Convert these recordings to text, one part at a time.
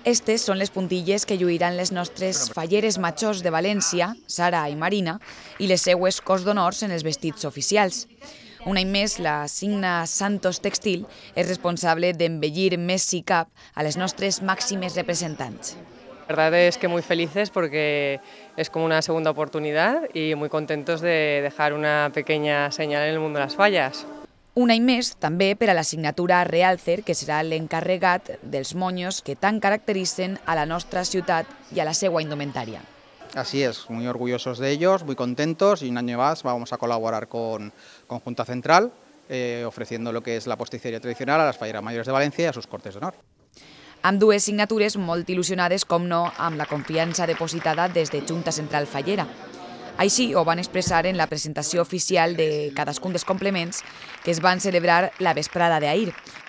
Estes són les puntilles que lluiran les nostres falleres majors de València, Sara i Marina, i les seues cors d'honors en els vestits oficials. Un any més, la Signa Santos Textil és responsable d'embellir més si cap a les nostres màximes representants. La verdad es que muy felices porque es como una segunda oportunidad y muy contentos de dejar una pequeña señal en el mundo de las fallas. Un any més també per a la signatura Realcer, que serà l'encarregat dels moños que tant caracteritzen a la nostra ciutat i a la seva indumentària. Así es, muy orgullosos de ellos, muy contentos, y un año más vamos a colaborar con Junta Central, ofreciendo lo que es la posticería tradicional a las falleras mayores de Valencia y a sus cortes d'honor. Amb dues signatures molt il·lusionades, com no, amb la confiança depositada des de Junta Central Fallera. Així ho van expressar en la presentació oficial de cadascun dels complements que es van celebrar la vesprada d'ahir.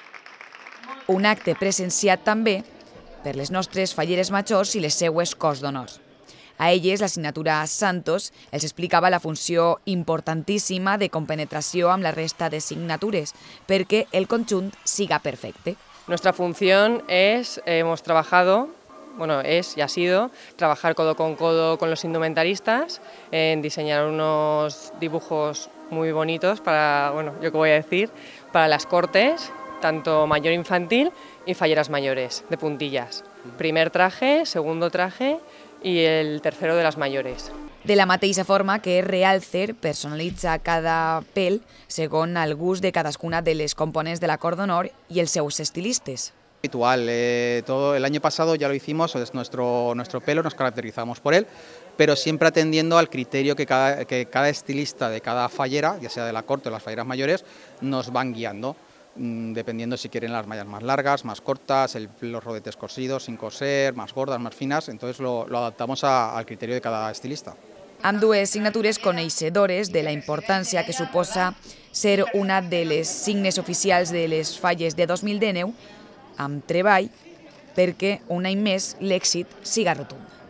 Un acte presenciat també per les nostres falleres majors i les seues cors d'honors. A elles, la signatura Santos els explicava la funció importantíssima de compenetració amb la resta de signatures perquè el conjunt siga perfecte. Nuestra función es, hemos trabajado, es y ha sido trabajar codo con los indumentaristas en diseñar unos dibujos muy bonitos para, yo qué voy a decir, para las cortes, tanto mayor infantil y falleras mayores, de puntillas. Primer traje, segundo traje y el tercero de las mayores. De la mateixa forma que Realcer personalitza cada pèl segons el gust de cadascuna de les components de la cor d'honor i els seus estilistes. Habitual, todo el año pasado ya lo hicimos, es nuestro pelo, nos caracterizamos por él, pero siempre atendiendo al criterio que cada estilista de cada fallera, ya sea de la corte o las falleras mayores, nos van guiando, dependiendo si quieren las mallas más largas, más cortas, los rodetes cosidos, sin coser, más gordas, más finas, entonces lo adaptamos al criterio de cada estilista. Amb dues signatures coneixedores de la importància que suposa ser una de les signes oficials de les falles de 2019, amb treball perquè un any més l'èxit siga rotund.